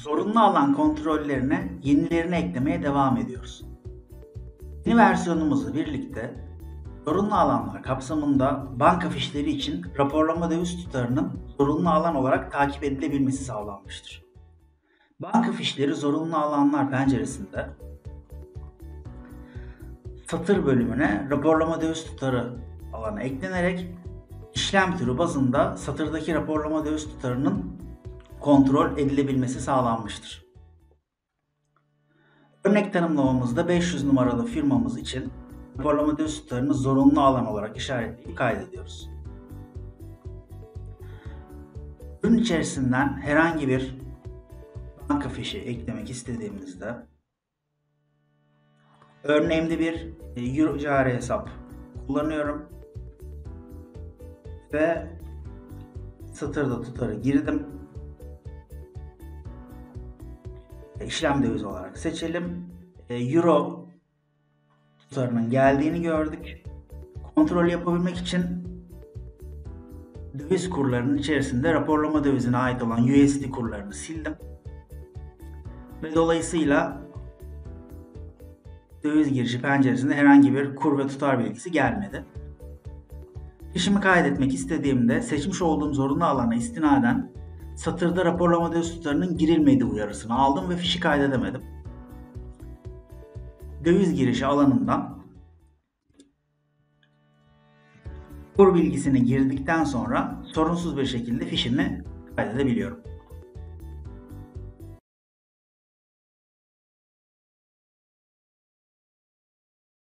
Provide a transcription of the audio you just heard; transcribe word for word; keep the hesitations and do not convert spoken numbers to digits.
Zorunlu alan kontrollerine yenilerini eklemeye devam ediyoruz. Yeni versiyonumuzla birlikte zorunlu alanlar kapsamında banka fişleri için raporlama döviz tutarının zorunlu alan olarak takip edilebilmesi sağlanmıştır. Banka fişleri zorunlu alanlar penceresinde satır bölümüne raporlama döviz tutarı alanı eklenerek işlem türü bazında satırdaki raporlama döviz tutarının kontrol edilebilmesi sağlanmıştır. Örnek tanımlamamızda beş yüz numaralı firmamız için raporlama döviz tutarını zorunlu alan olarak işaretleyip kaydediyoruz. Ürün içerisinden herhangi bir banka fişi eklemek istediğimizde örneğimde bir euro cari hesap kullanıyorum ve satırda tutarı girdim. İşlem döviz olarak seçelim. Euro tutarının geldiğini gördük. Kontrol yapabilmek için döviz kurlarının içerisinde raporlama dövizine ait olan U S D kurlarını sildim. Ve dolayısıyla döviz girişi penceresinde herhangi bir kur ve tutar bilgisi gelmedi. Fişimi kaydetmek istediğimde seçmiş olduğum zorunlu alana istinaden satırda raporlama döviz tutarının girilmediği uyarısını aldım ve fişi kaydedemedim. Döviz girişi alanından kur bilgisini girdikten sonra sorunsuz bir şekilde fişimi kaydedebiliyorum.